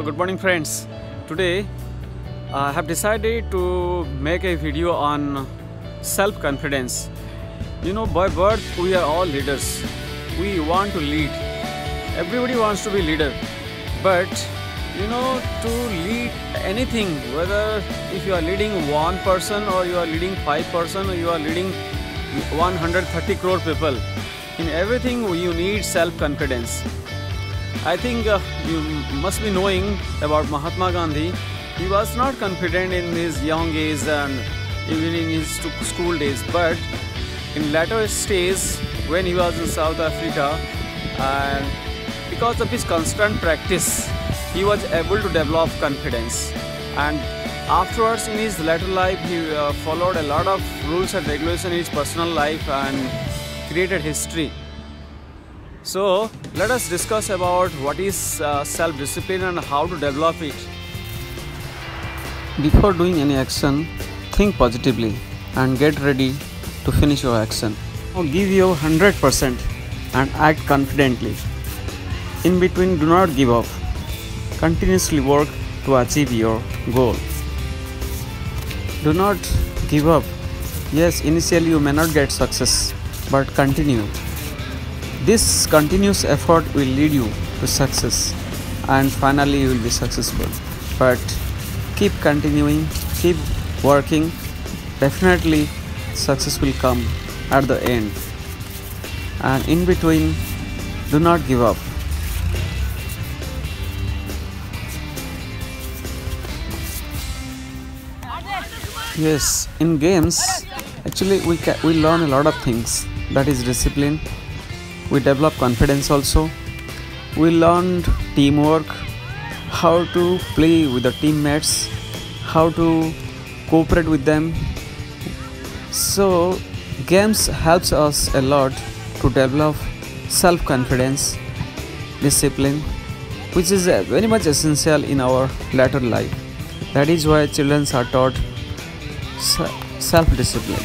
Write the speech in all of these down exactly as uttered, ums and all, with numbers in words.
good morning friends. Today I have decided to make a video on self-confidence. You know, by birth we are all leaders. We want to lead. Everybody wants to be leader. But you know, to lead anything, whether if you are leading one person or you are leading five person or you are leading one hundred thirty crore people, in everything you need self-confidence. I think uh, you must be knowing about Mahatma Gandhi. He was not confident in his young age and even in his school days, but in later stage when he was in South Africa, and because of his constant practice, he was able to develop confidence. And afterwards in his later life, he uh, followed a lot of rules and regulations in his personal life and created history. So let us discuss about what is uh, self-discipline and how to develop it. Before doing any action, think positively and get ready to finish your action. Now give your one hundred percent and act confidently. In between, do not give up. Continuously work to achieve your goal. Do not give up. Yes, initially you may not get success, but continue. This continuous effort will lead you to success and finally you will be successful. But keep continuing, keep working. Definitely success will come at the end. And in between, do not give up. Yes, in games, actually we, ca we learn a lot of things. That is discipline. We develop confidence also. We learned teamwork, how to play with the teammates, how to cooperate with them. So games helps us a lot to develop self-confidence, discipline, which is very much essential in our later life. That is why children are taught self-discipline.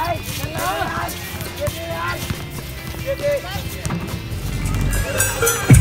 Get it!